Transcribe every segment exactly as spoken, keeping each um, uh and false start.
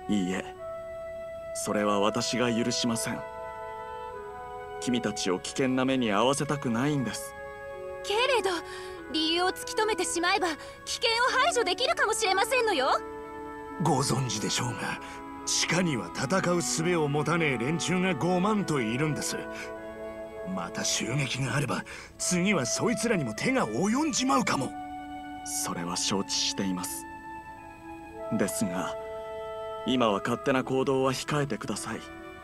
いいえ、それは私が許しません。君たちを危険な目に遭わせたくないんです。 けれど理由を突き止めてしまえば危険を排除できるかもしれませんのよ。 ご存知でしょうが、地下には戦う術を持たねえ連中がごまんといるんです。また襲撃があれば次はそいつらにも手が及んじまうかも。 それは承知しています。ですが今は勝手な行動は控えてください。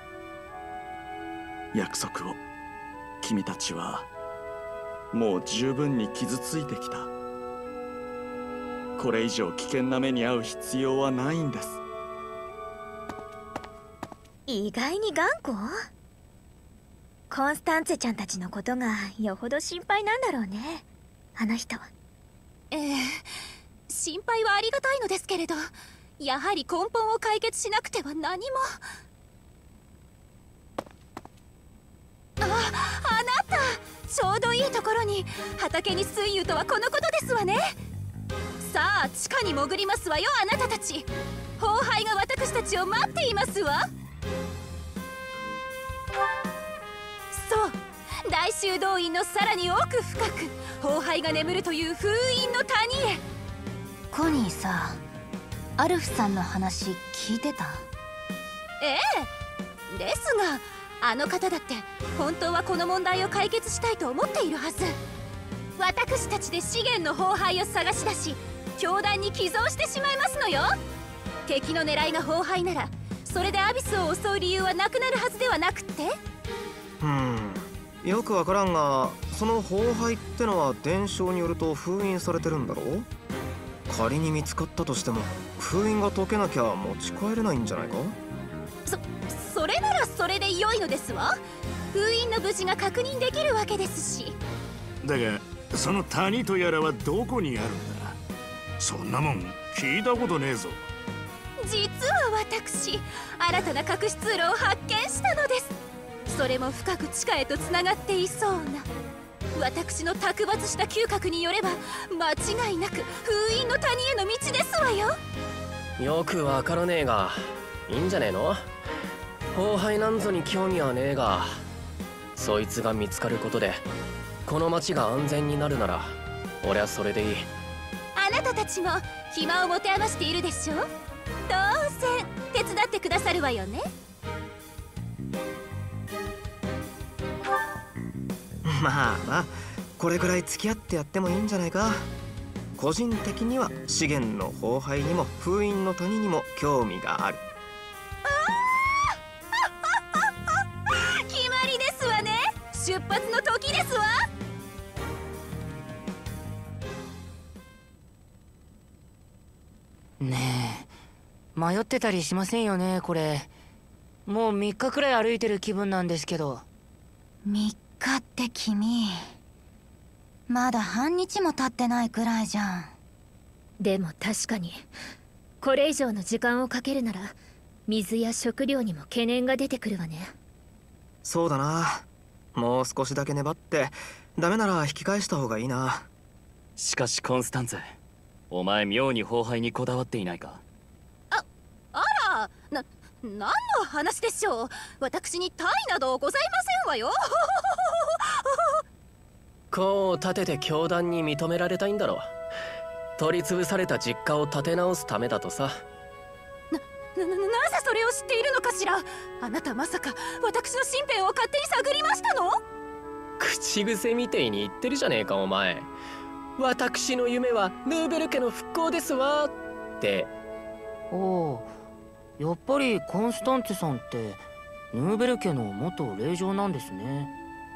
約束を。君たちはもう十分に傷ついてきた。これ以上危険な目に遭う必要はないんです。 意外に頑固？コンスタンツェちゃんたちのことがよほど心配なんだろうね、あの人。 ええ、心配はありがたいのですけれど、やはり根本を解決しなくては何も。あ、あなた、ちょうどいいところに。畑に水油とはこのことですわね。さあ地下に潜りますわよ、あなたたち。荒廃が私たちを待っていますわ。そう、大修道院のさらに奥深く荒廃が眠るという封印の谷へ。 コニーさ、アルフさんの話聞いてた？ ええ、ですがあの方だって本当はこの問題を解決したいと思っているはず。私たちで資源の荒廃を探し出し教団に寄贈してしまいますのよ。敵の狙いが荒廃ならそれでアビスを襲う理由はなくなるはずではなくって。 うん、よくわからんが、その荒廃ってのは伝承によると封印されてるんだろう。仮に見つかったとしても封印が解けなきゃ持ち帰れないんじゃないか。 そそれならそれで良いのですわ。封印の無事が確認できるわけですし。 だがその谷とやらはどこにあるんだ？そんなもん聞いたことねえぞ。 実は私、新たな隠し通路を発見したのです。それも深く地下へとつながっていそうな。私の卓抜した嗅覚によれば間違いなく封印の谷への道ですわよ。 よくわからねえがいいんじゃねえの。荒廃なんぞに興味はねえが、そいつが見つかることでこの町が安全になるなら俺はそれでいい。 あなたたちも暇を持て余しているでしょ。当然手伝ってくださるわよね。 まあまあ、これくらい付き合ってやってもいいんじゃないか。個人的には資源の荒廃にも封印の谷にも興味がある。 決まりですわね。出発の時ですわ。 ねえ、迷ってたりしませんよねこれ。もうみっかくらい歩いてる気分なんですけど。 みっかって君、まだ半日も経ってないくらいじゃん。 でも確かにこれ以上の時間をかけるなら水や食料にも懸念が出てくるわね。 そうだな、もう少しだけ粘ってダメなら引き返した方がいいな。 しかしコンスタンツ、お前妙に荒廃にこだわっていないか？ あ、あら、な、何の話でしょう。私にタイなどございませんわよ。 功を立てて教団に認められたいんだろう。取り潰された実家を立て直すためだとさ。 な、な、なぜそれを知っているのかしら。あなたまさか私の身辺を勝手に探りましたの？ 口癖みてえに言ってるじゃねえかお前。私の夢はヌーベル家の復興ですわって。 おお、やっぱりコンスタンツェさんってヌーベル家の元令嬢なんですね。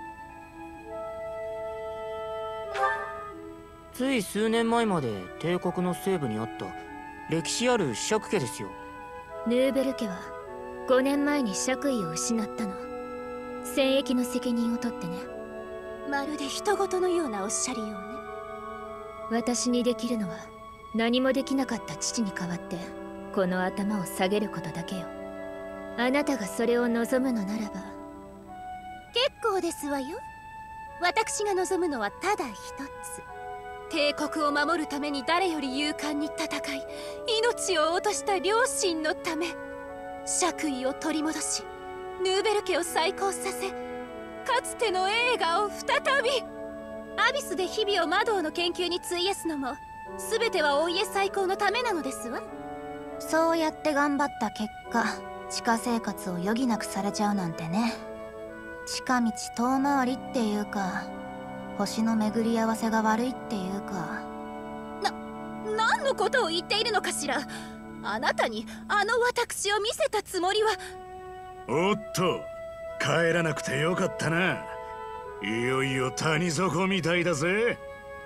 つい数年前まで帝国の西部にあった歴史ある子爵家ですよ。 ヌーベル家はごねんまえに爵位を失ったの。戦役の責任を取ってね。 まるで人事のようなおっしゃりようね。 私にできるのは何もできなかった父に代わってこの頭を下げることだけよ。あなたがそれを望むのならば。 結構ですわよ。私が望むのはただ一つ。帝国を守るために誰より勇敢に戦い命を落とした両親のため。 爵位を取り戻しヌーベル家を再興させ、かつての栄華を再び。アビスで日々を魔導の研究に費やすのも全てはお家再興のためなのですわ。 そうやって頑張った結果、地下生活を余儀なくされちゃうなんてね。近道遠回りっていうか、星の巡り合わせが悪いっていうか。 な、何のことを言っているのかしら。あなたにあの私を見せたつもりは。 おっと、帰らなくてよかったな。いよいよ谷底みたいだぜ。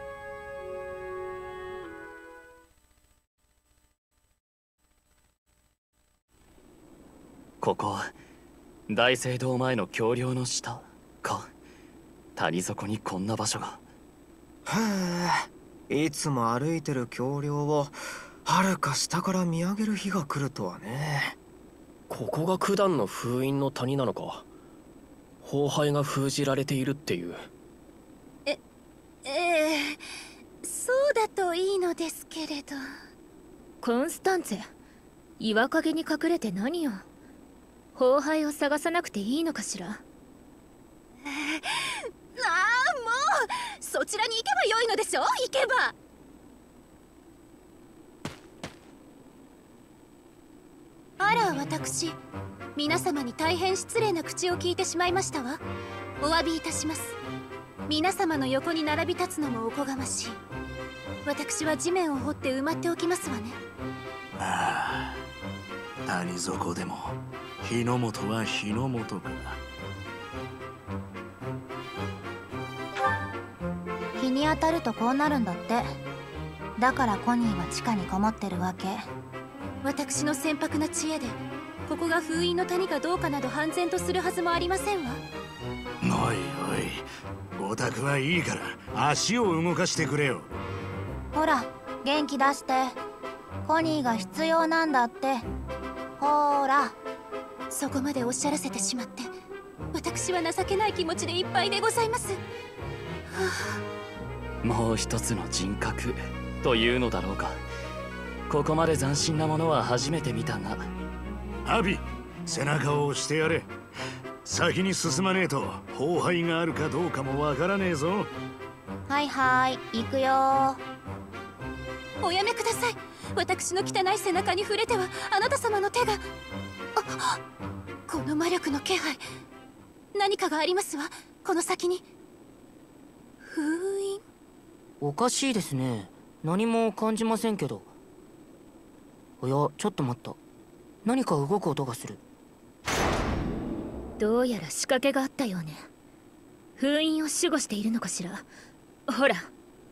ここ大聖堂前の橋梁の下か。谷底にこんな場所が。 へえ、いつも歩いてる橋梁を遥か下から見上げる日が来るとはね。 ここが九段の封印の谷なのか。崩壊が封じられているっていう。 えええ、そうだといいのですけれど。 コンスタンツェ、岩陰に隠れて何を。崩壊を探さなくていいのかしら。ああ、もうそちらに行けばよいのでしょ。行けば。あら、私皆様に大変失礼な口を聞いてしまいましたわ。お詫びいたします。皆様の横に並び立つのもおこがましい。私は地面を掘って埋まっておきますわね。 ああ、谷底でも日の本は日の本か。 日に当たるとこうなるんだって。だからコニーは地下にこもってるわけ。 私の船舶な知恵でここが封印の谷かどうかなど判然とするはずもありませんわ。 おいおい、オタクはいいから足を動かしてくれよ。 ほら、元気出して。コニーが必要なんだって。ほーら。 そこまでおっしゃらせてしまって私は情けない気持ちでいっぱいでございます。はあ、もう一つの人格というのだろうか。ここまで斬新なものは初めて見たが。 アビ、背中を押してやれ。先に進まねえと崩壊があるかどうかもわからねえぞ。 はいはい、行くよ。 おやめください。私の汚い背中に触れてはあなた様の手が。あ、この魔力の気配、何かがありますわ。この先に封印。 おかしいですね。何も感じませんけど。おや、ちょっと待った。何か動く音がする。 どうやら仕掛けがあったようね。封印を守護しているのかしら。ほら。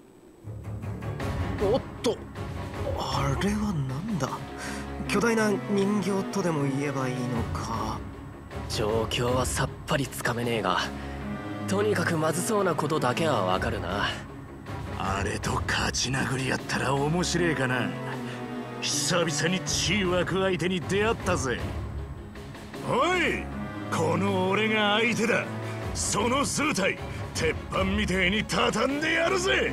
おっと、あれはなんだ。巨大な人形とでも言えばいいのか。 状況はさっぱりつかめねえが、とにかくまずそうなことだけはわかるな。 あれと勝ち殴りやったら面白えかな。久々に血湧く相手に出会ったぜ。おい、この俺が相手だ。その数体鉄板みてえに畳んでやるぜ。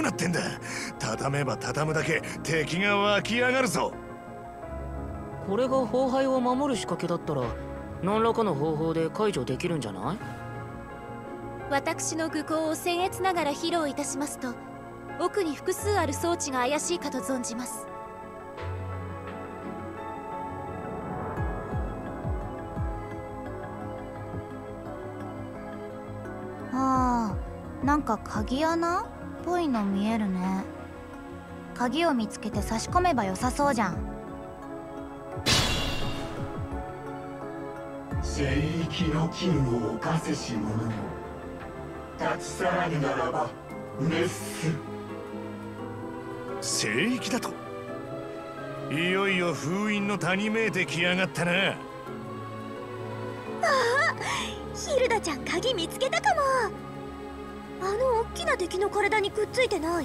なってんだ。畳めば畳むだけ敵が湧き上がるぞ。 これが崩壊を守る仕掛けだったら何らかの方法で解除できるんじゃない？ 私の愚行を僭越ながら披露いたしますと、奥に複数ある装置が怪しいかと存じます。 ああ、なんか鍵穴っぽいの見えるね。鍵を見つけて差し込めば良さそうじゃん。 聖域の金を犯せし者も立ち去らぬならば滅す。 聖域だと？いよいよ封印の谷めいてきやがったな。ああ、ヒルダちゃん鍵見つけたかも。あの大きな敵の体にくっついてない？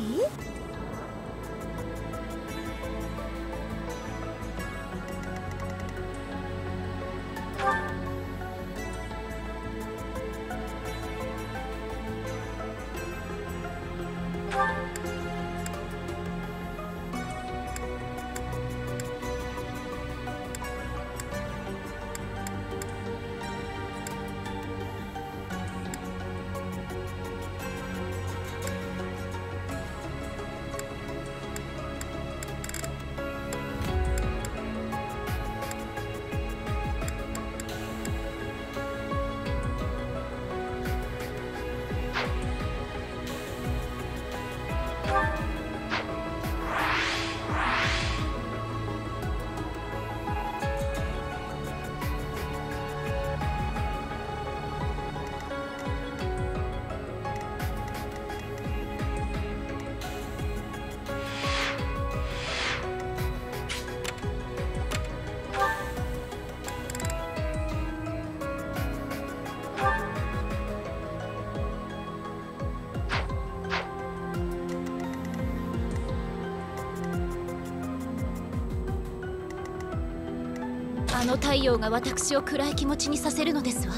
あの太陽が私を暗い気持ちにさせるのですわ。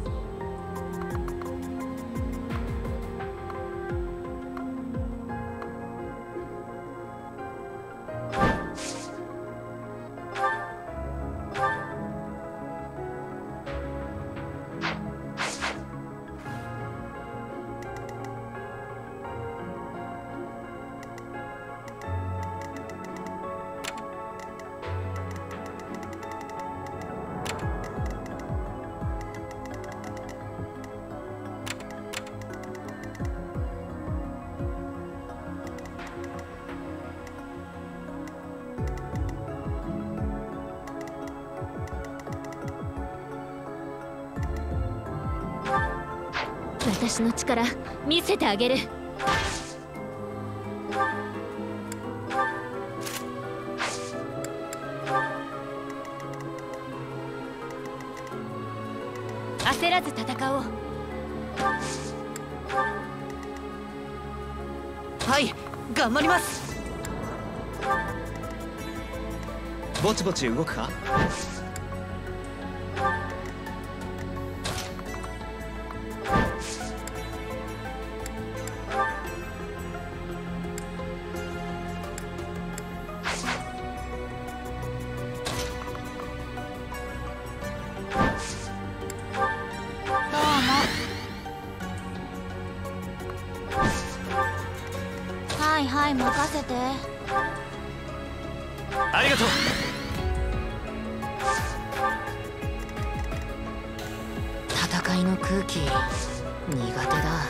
私の力見せてあげる。焦らず戦おう。 はい、頑張ります。ぼちぼち動くか？ はいはい、任せて。 ありがとう。 戦いの空気苦手だ。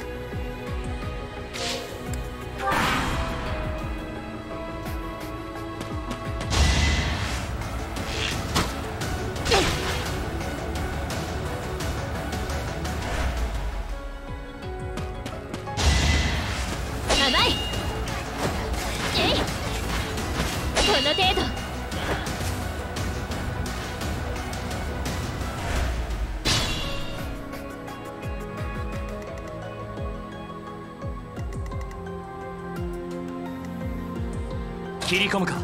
甘い。えい、この程度。 切り込むか。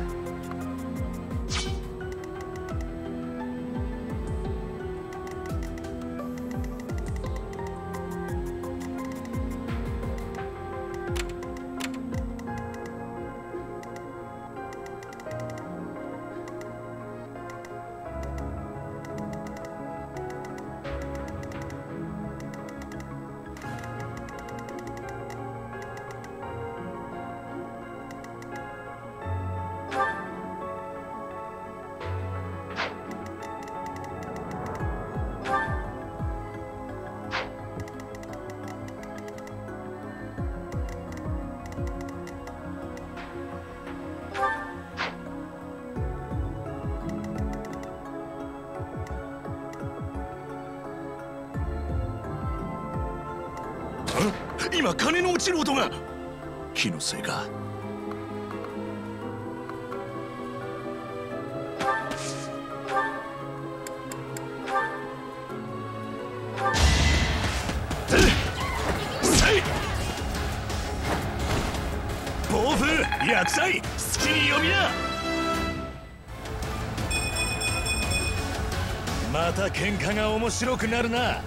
今金の落ちる音が。気のせいか。暴風薬剤好きに読みな。また喧嘩が面白くなるな。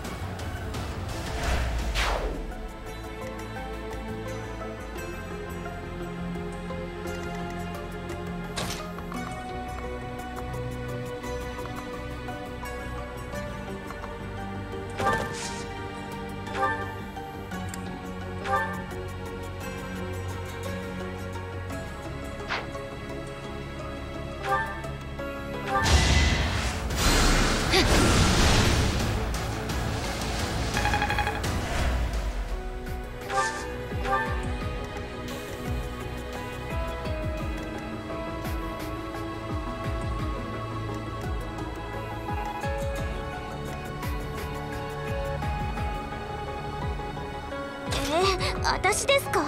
私ですか？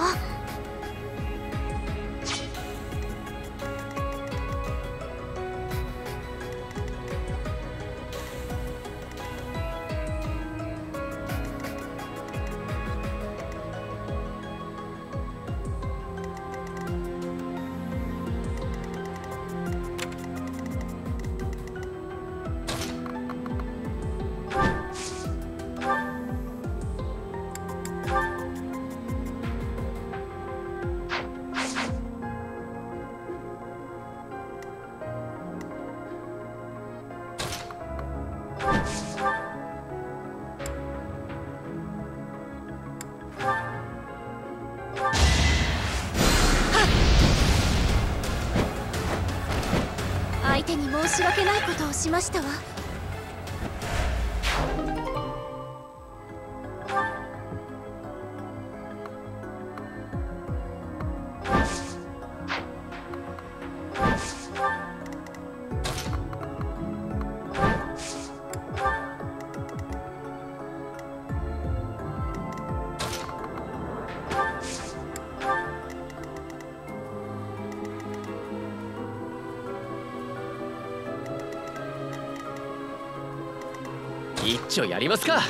相手に申し訳ないことをしましたわ。 一丁やりますか。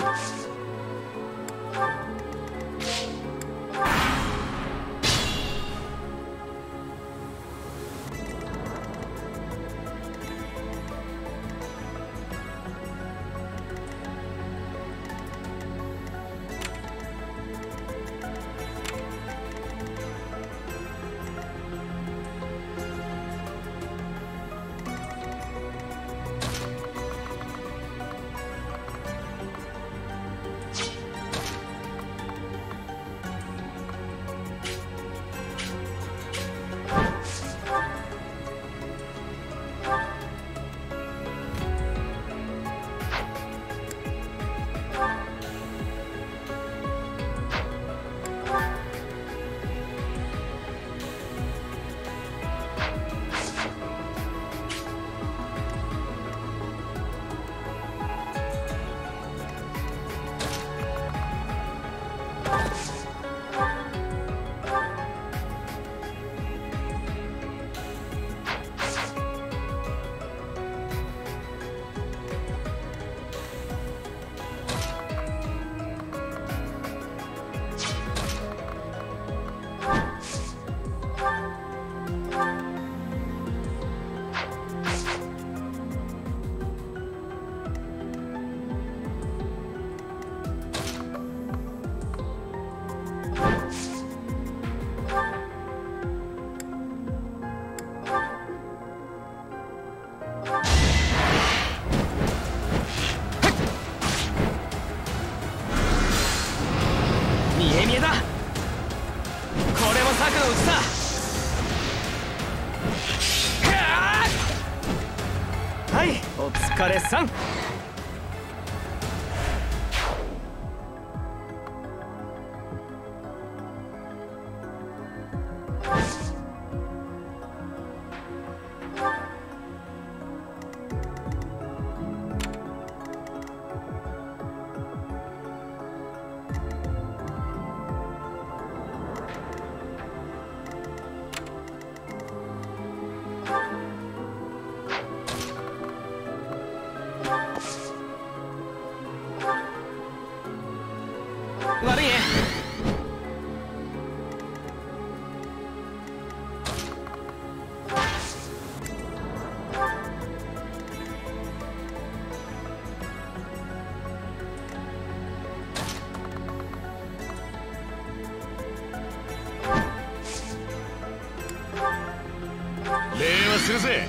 お疲れさん。 悪いね。 礼はするぜ。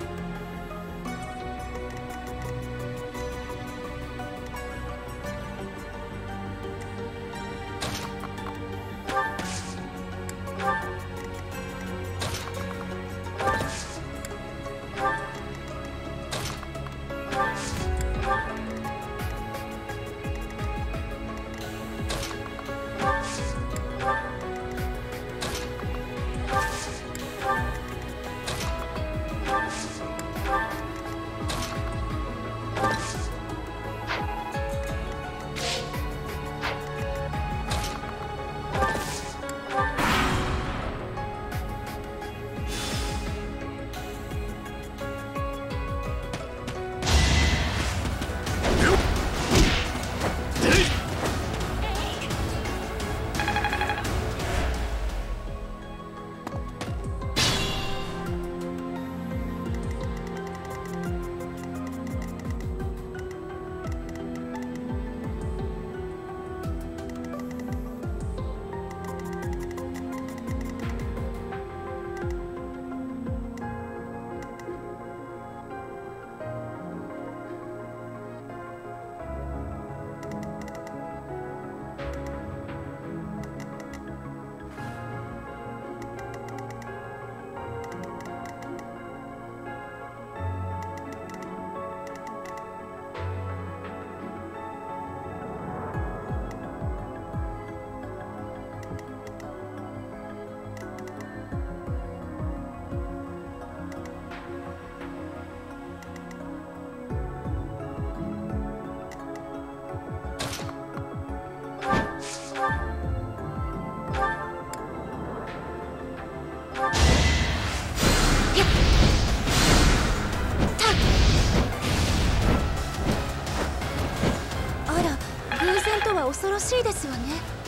恐ろしいですわね。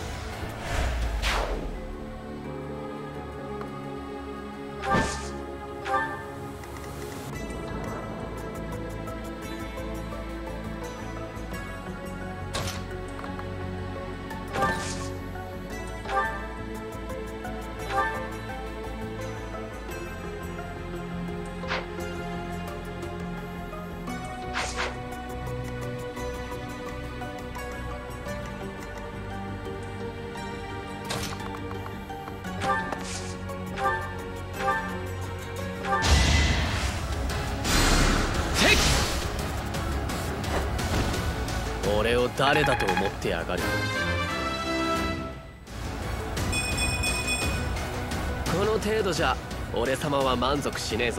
俺を誰だと思ってやがる。この程度じゃ俺様は満足しねえぞ。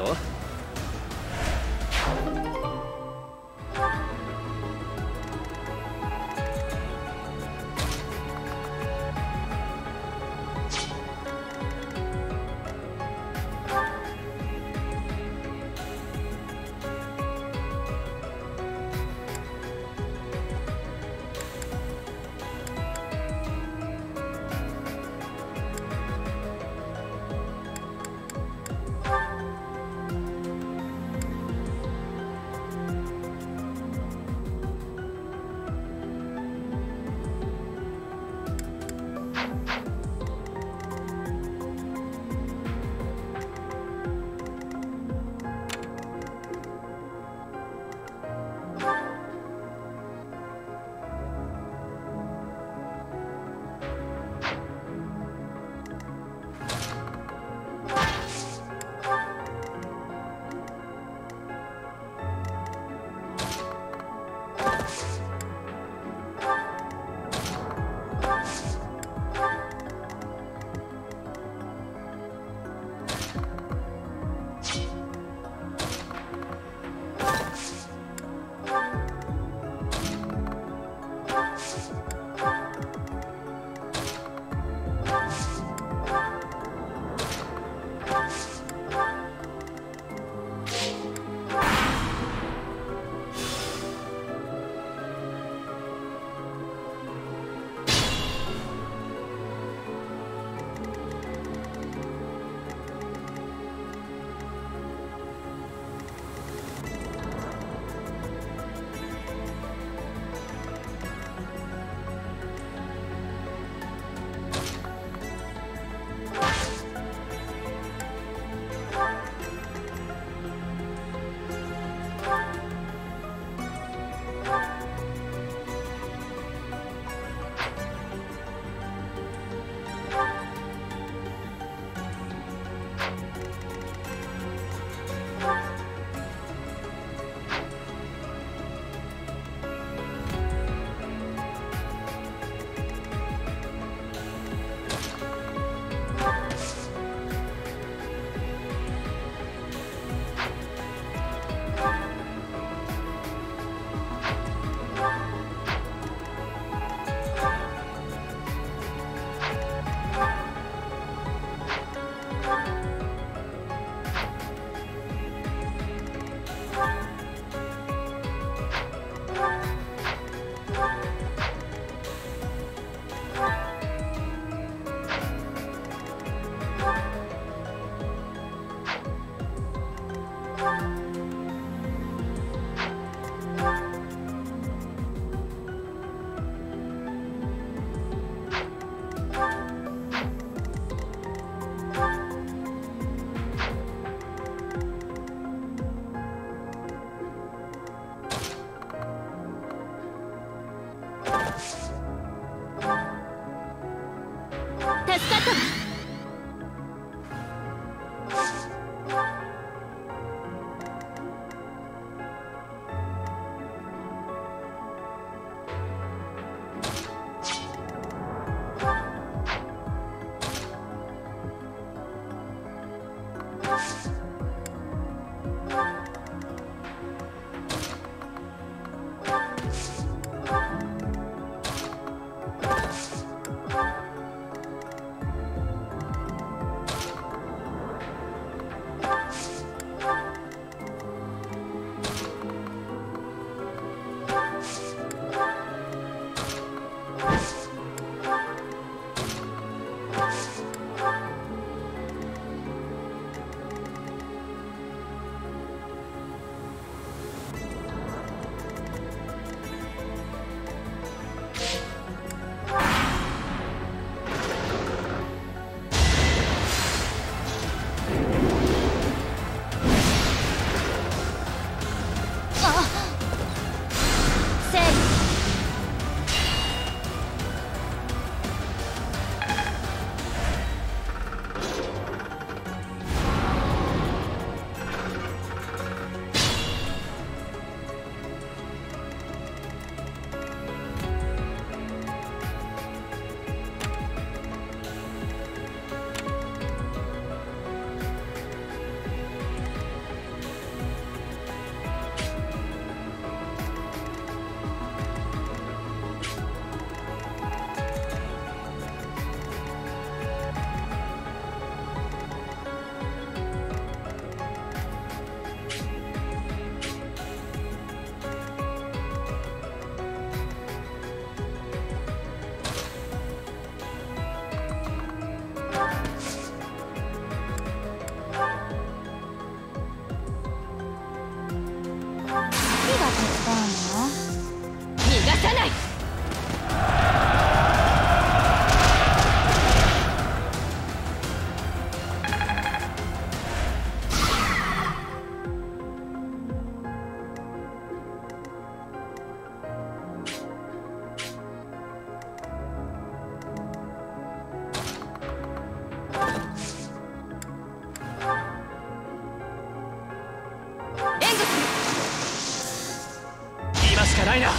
ないな。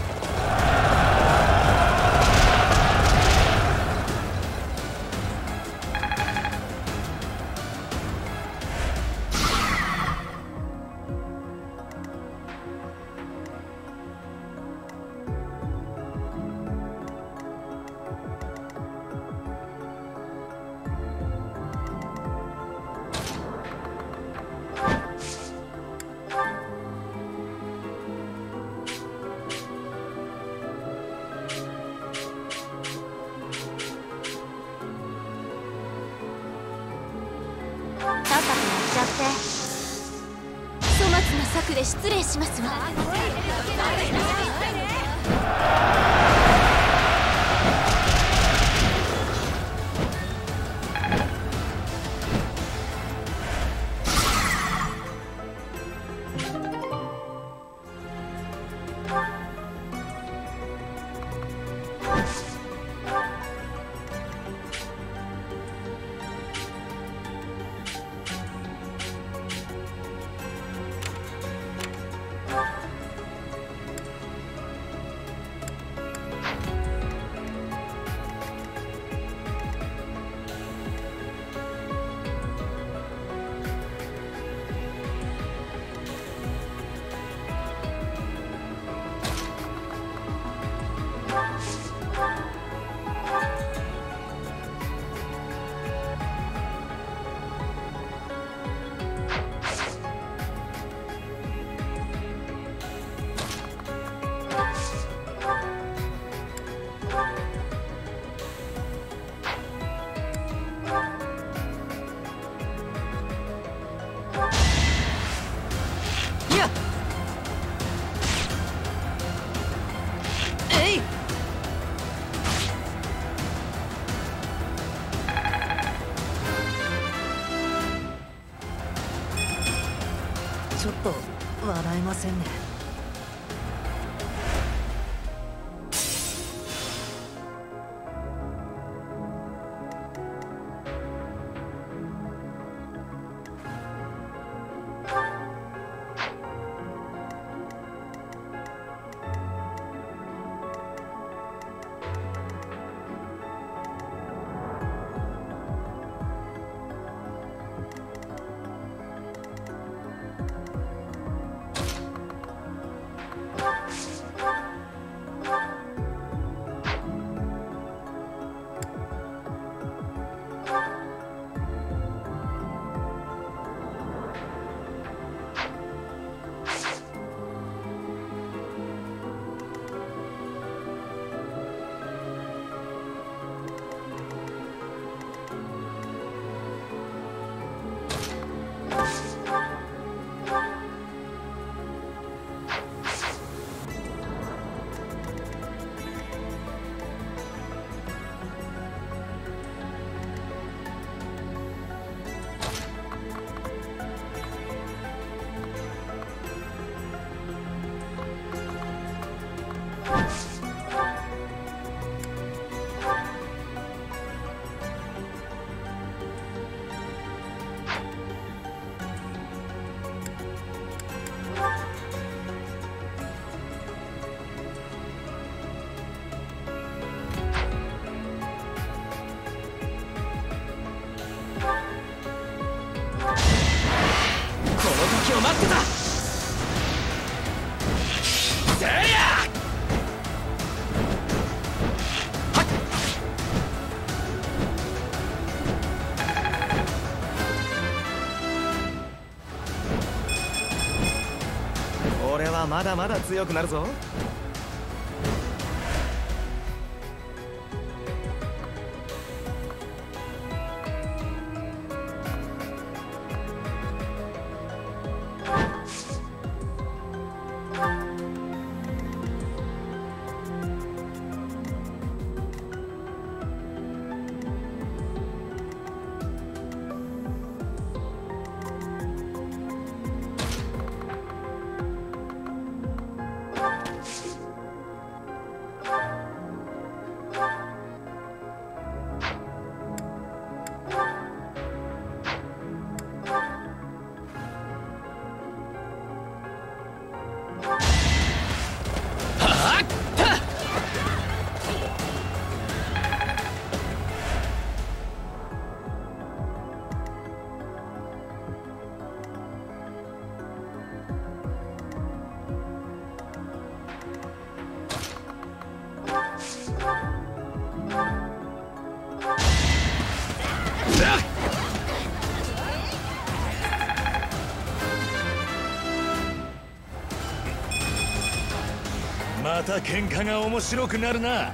粗末な策で失礼しますわ。 ちょっと笑えませんね。 時を待ってた。せりゃ俺はまだまだ強くなるぞ。 また喧嘩が面白くなるな。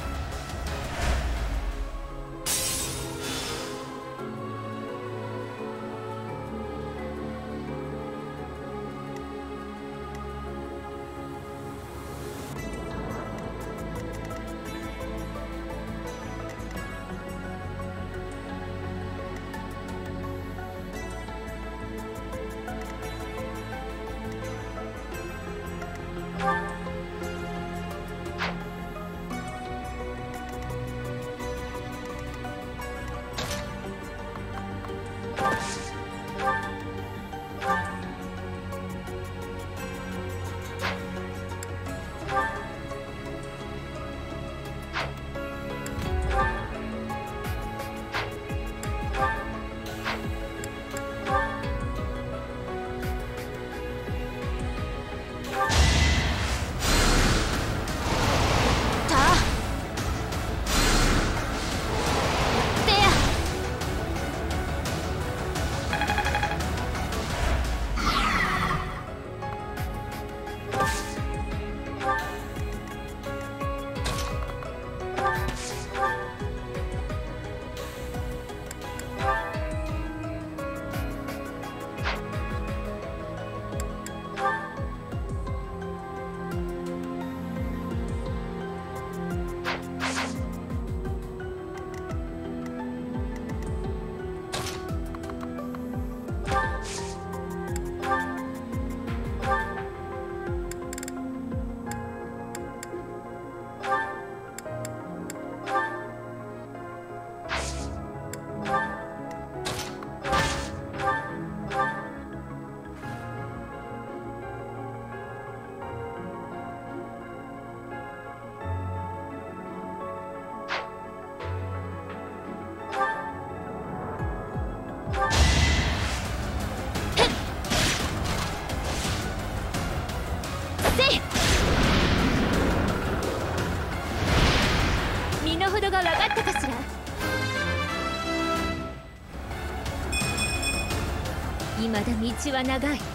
まだ道は長い。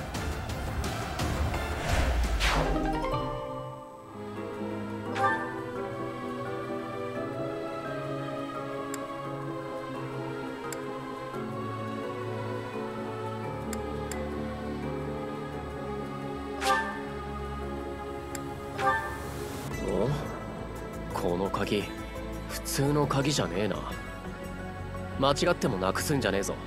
お？この鍵普通の鍵じゃねえな。間違ってもなくすんじゃねえぞ。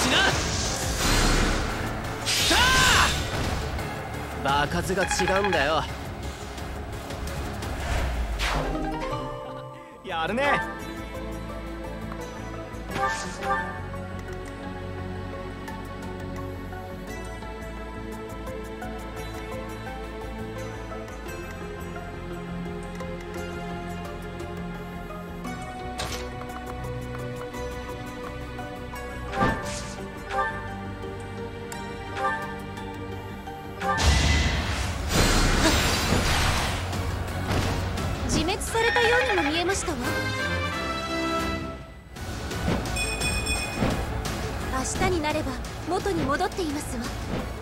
しな。さあ場数が違うんだよ。 やるね。 自滅されたようにも見えましたわ。明日になれば元に戻っていますわ。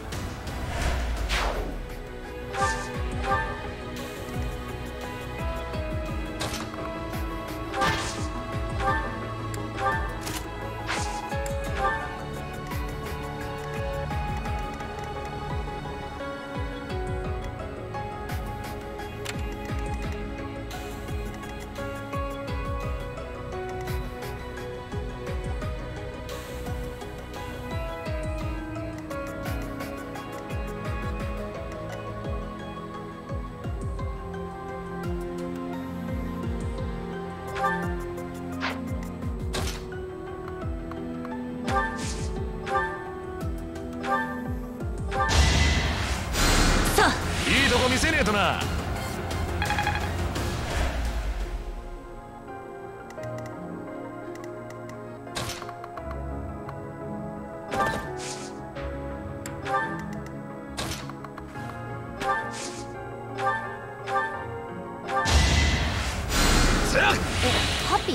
いいとこ見せねえとな。 ハッピー。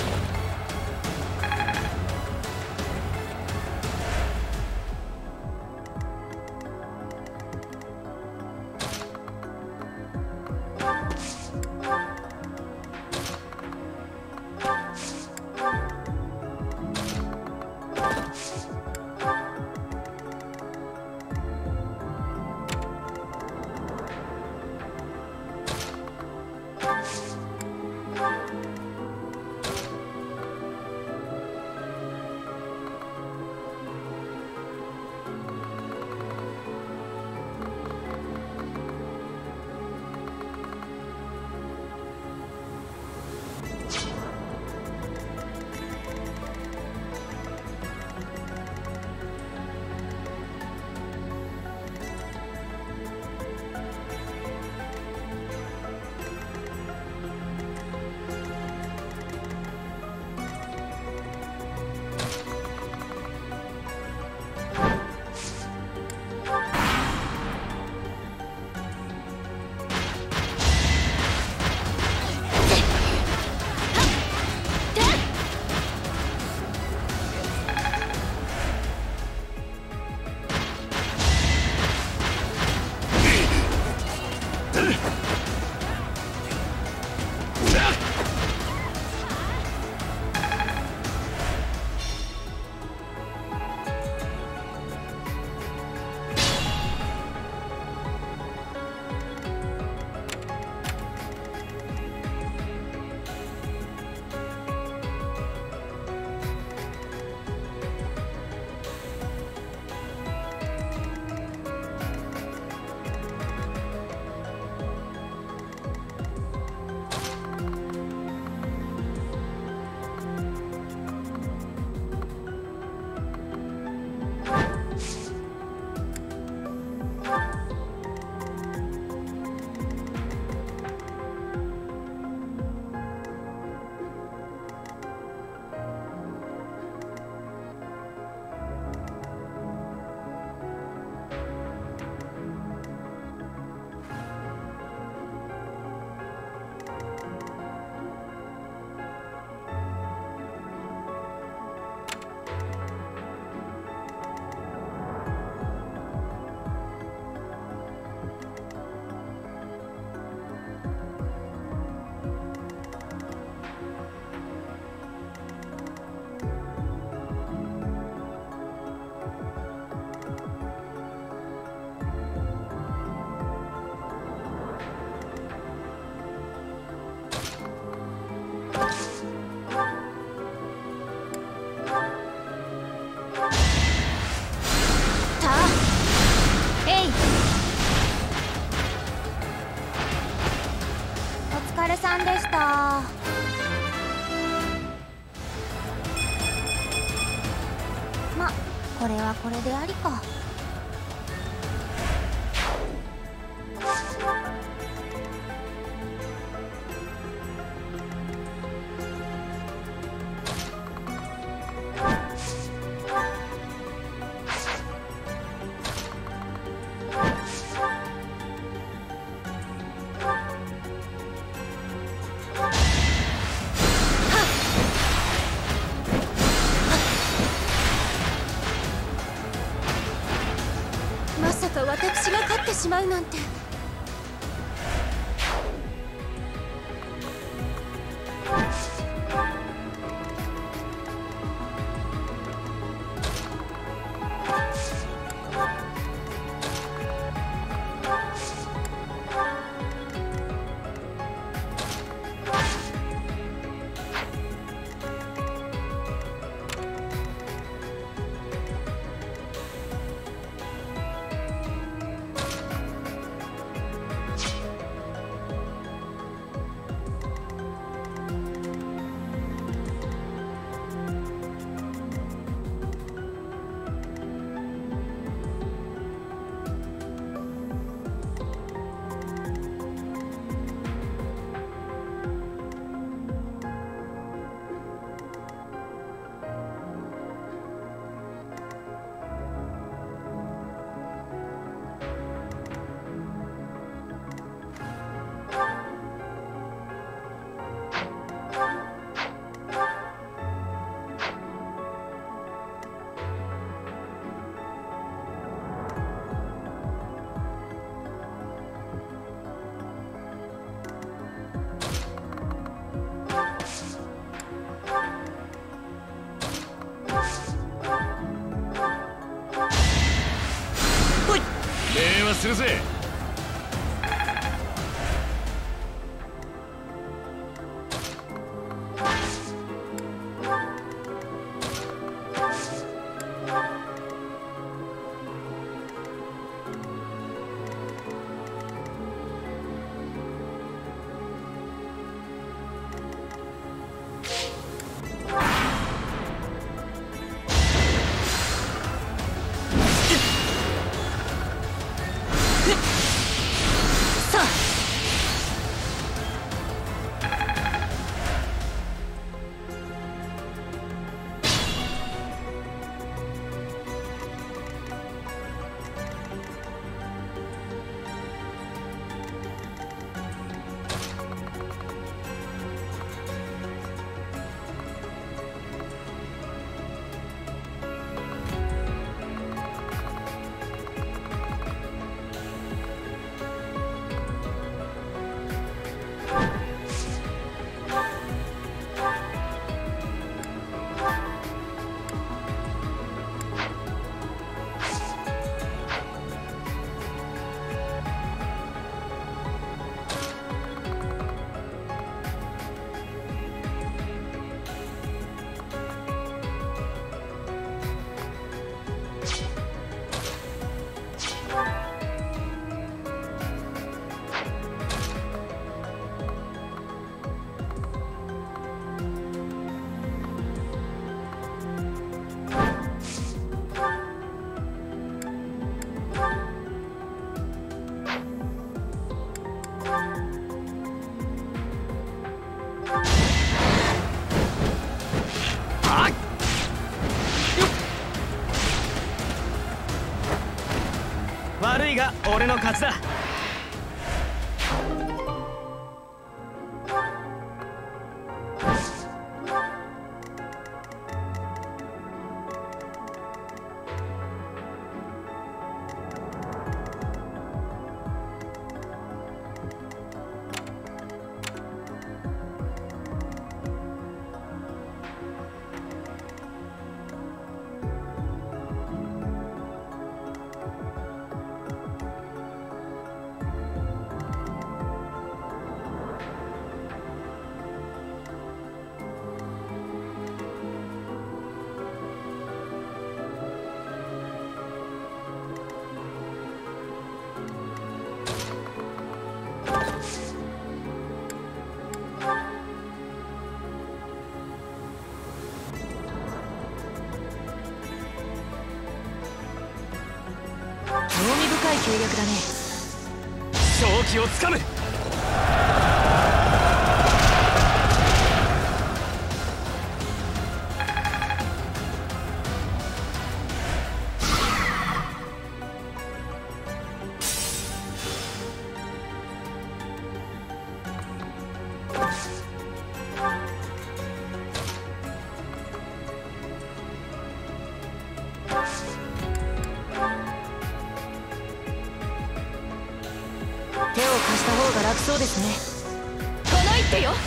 これはこれでありか。 まさか私が勝ってしまうなんて。 礼はするぜ。 悪いが俺の勝ちだ。 味深い計略だね。 勝機をつかむ。 手を貸した方が楽そうですね。 この一手よ。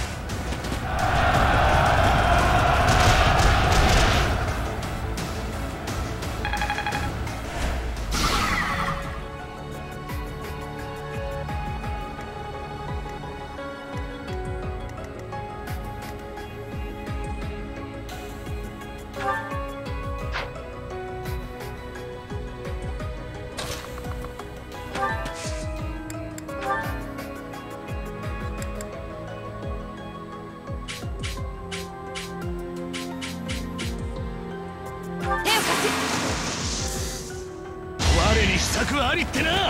我に秘策ありってな。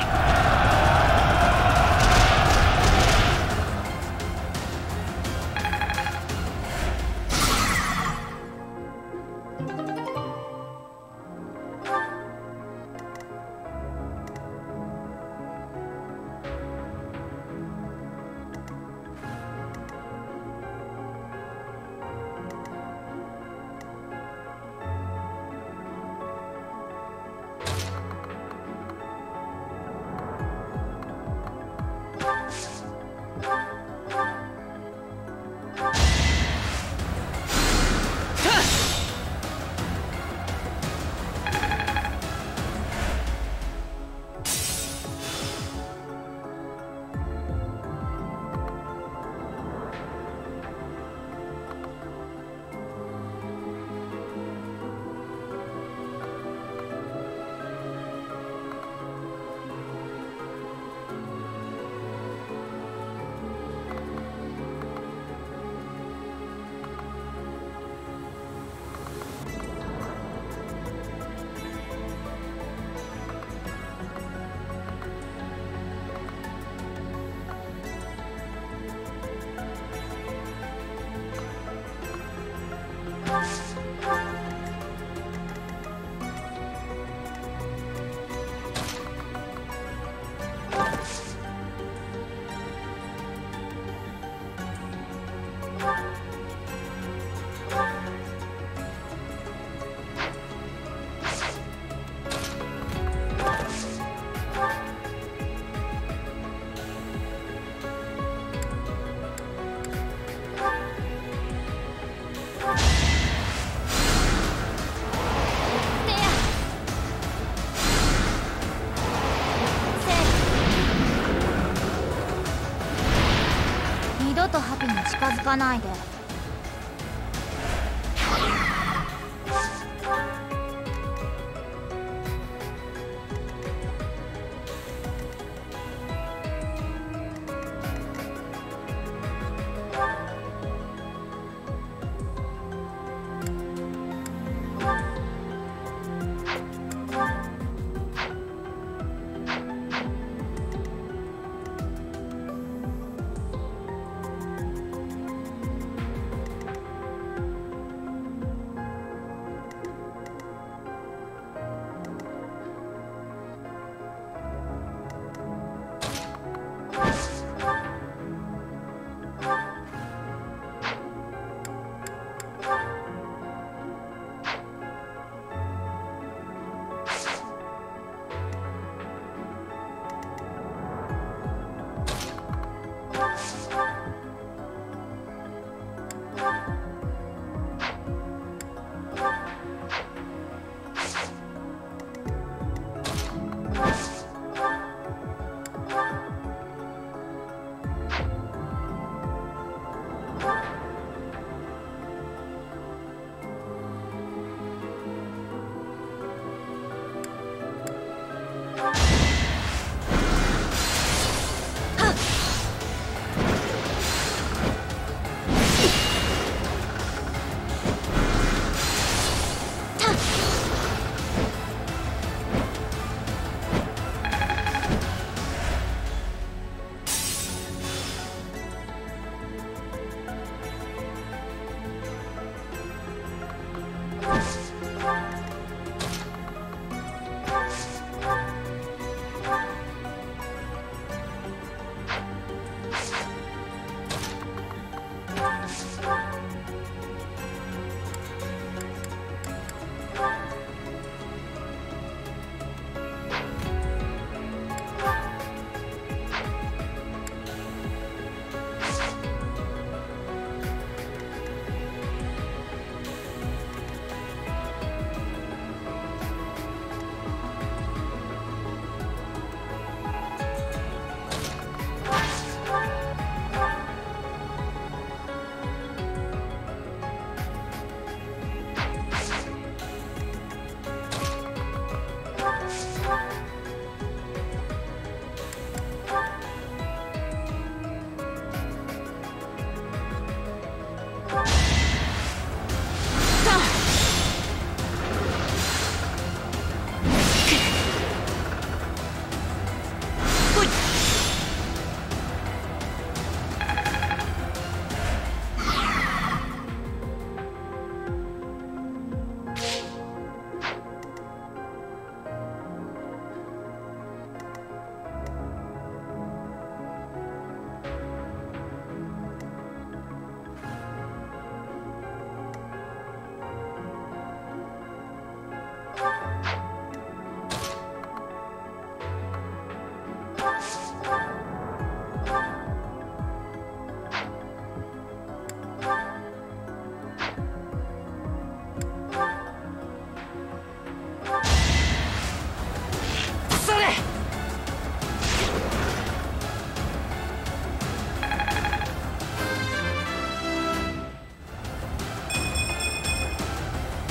二度とハピに近づかないで。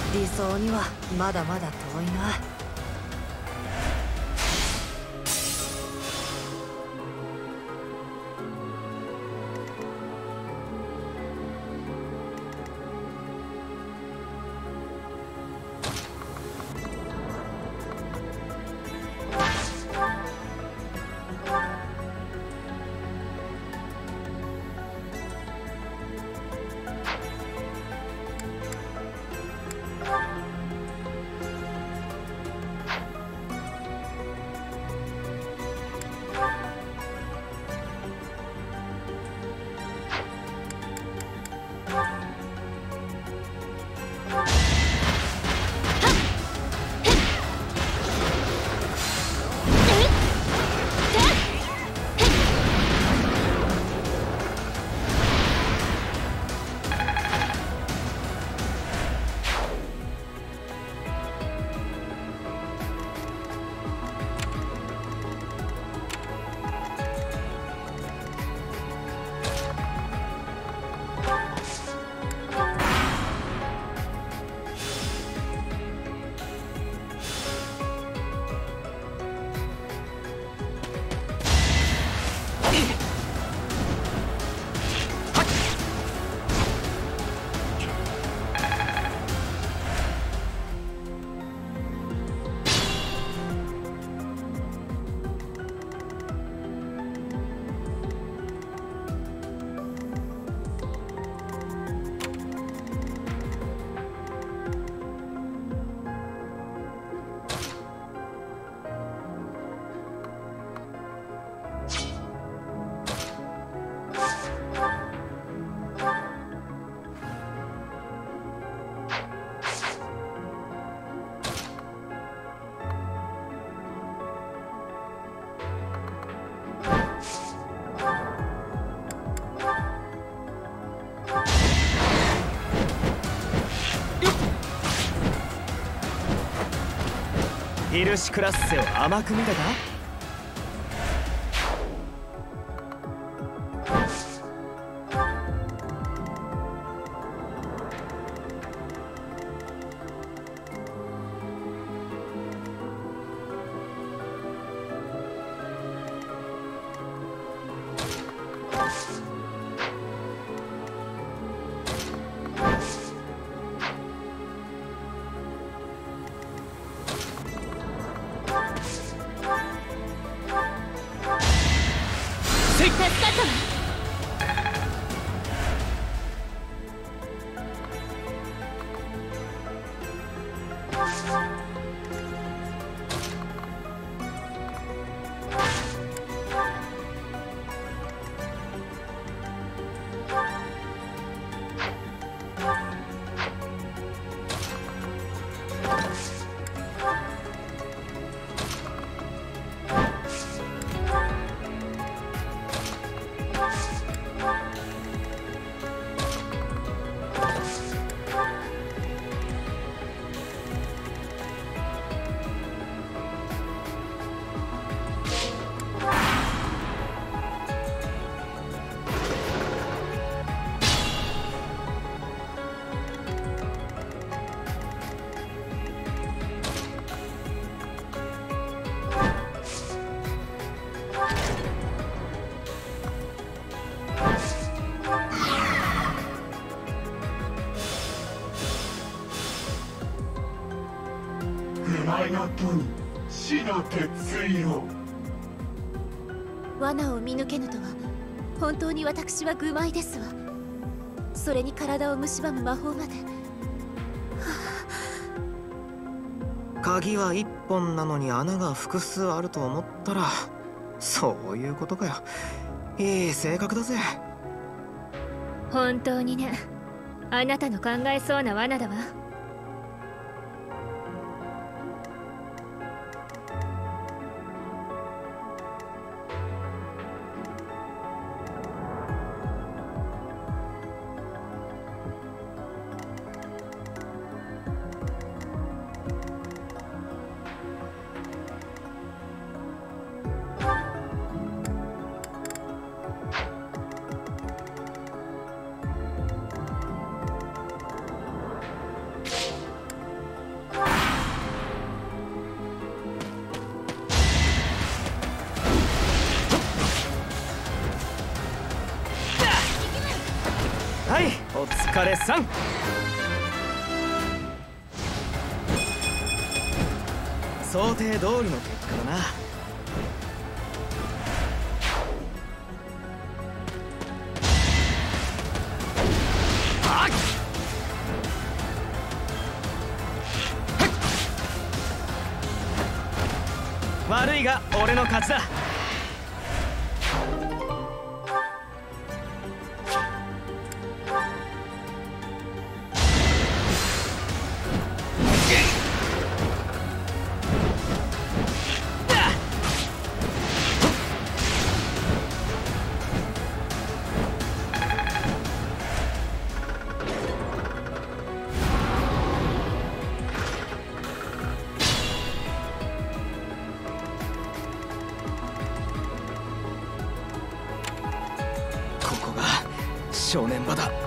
理想にはまだまだ遠いな。 ヒルシクラッセを甘く見たか？死の鉄色。 罠を見抜けぬとは本当に私は愚昧ですわ。それに体を蝕む魔法まで。 鍵は一本なのに穴が複数あると思ったらそういうことかよ。いい性格だぜ。 本当にね、あなたの考えそうな罠だわ。 疲れさん。想定通りの結果だな。悪いが俺の勝ちだ。正念場だ。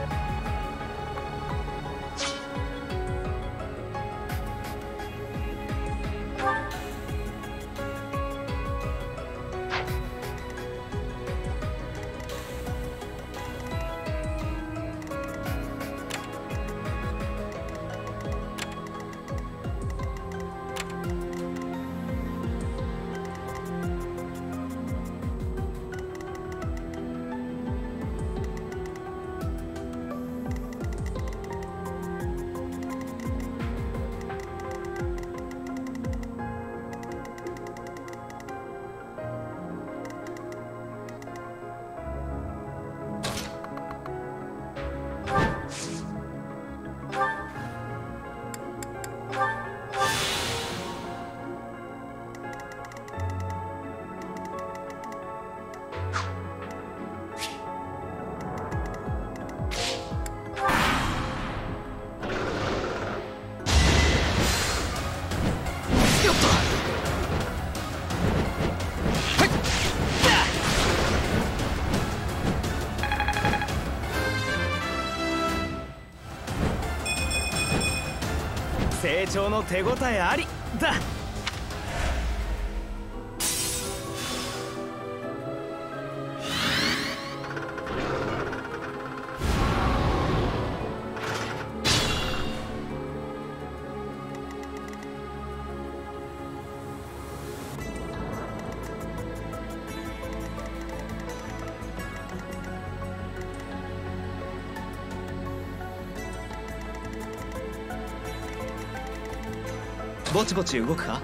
成長の手応えありだ。ぼちぼち動くか。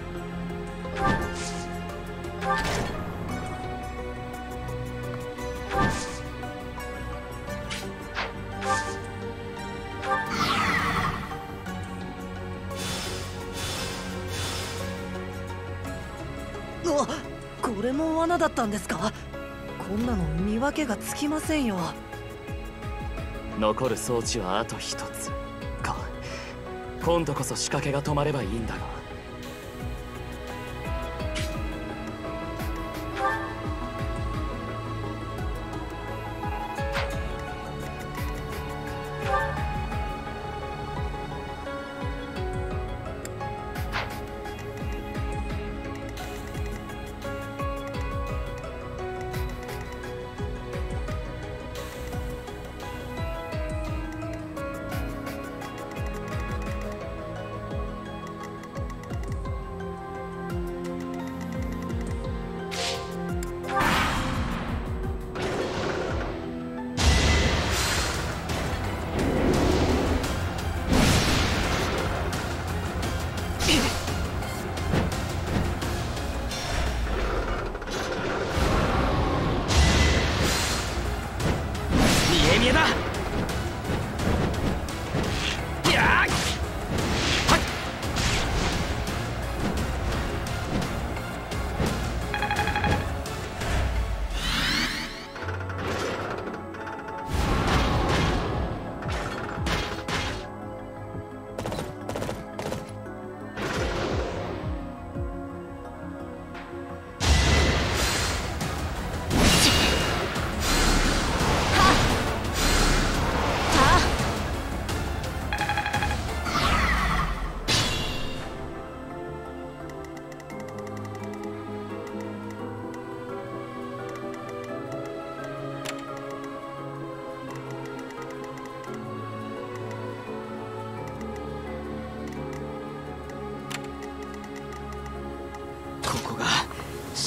うわ、これも罠だったんですか。こんなの見分けがつきませんよ。 残る装置はあと一つか。今度こそ仕掛けが止まればいいんだが。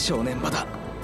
正念場だ。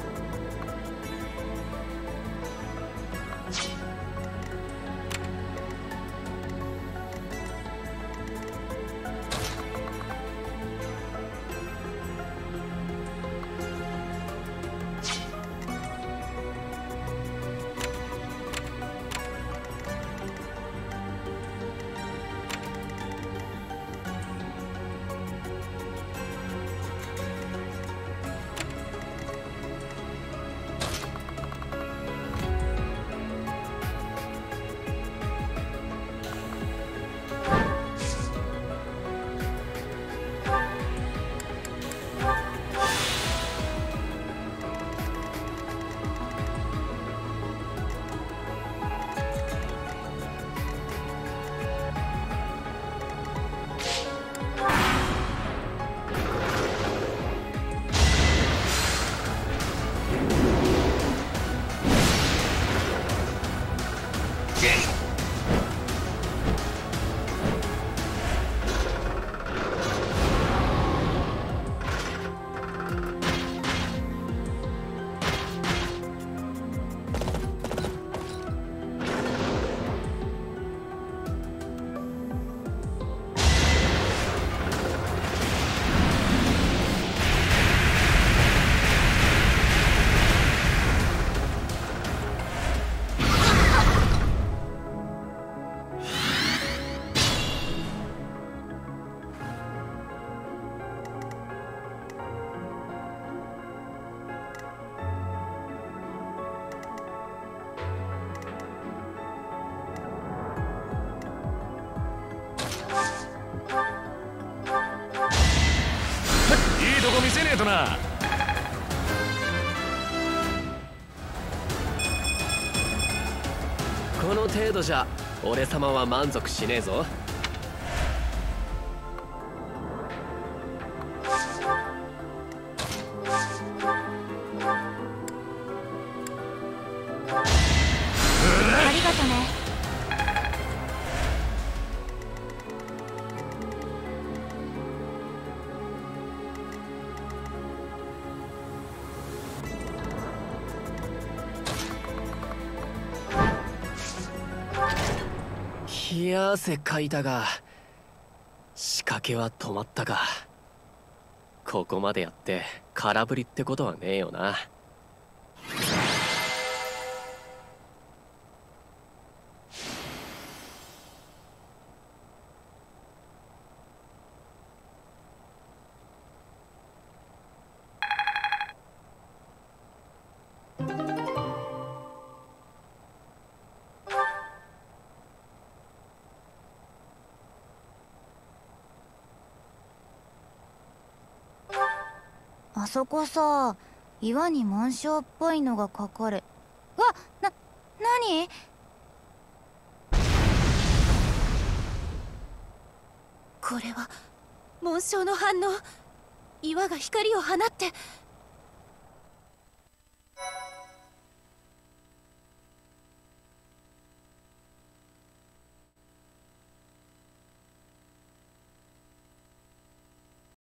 いいとこ見せねえとな。 この程度じゃ俺様は満足しねえぞ。 ありがとね。 冷や汗かいたが仕掛けは止まったか。ここまでやって空振りってことはねえよな。 あそこさ、岩に紋章っぽいのが描かれ。わっ、な、なに？ これは紋章の反応。岩が光を放って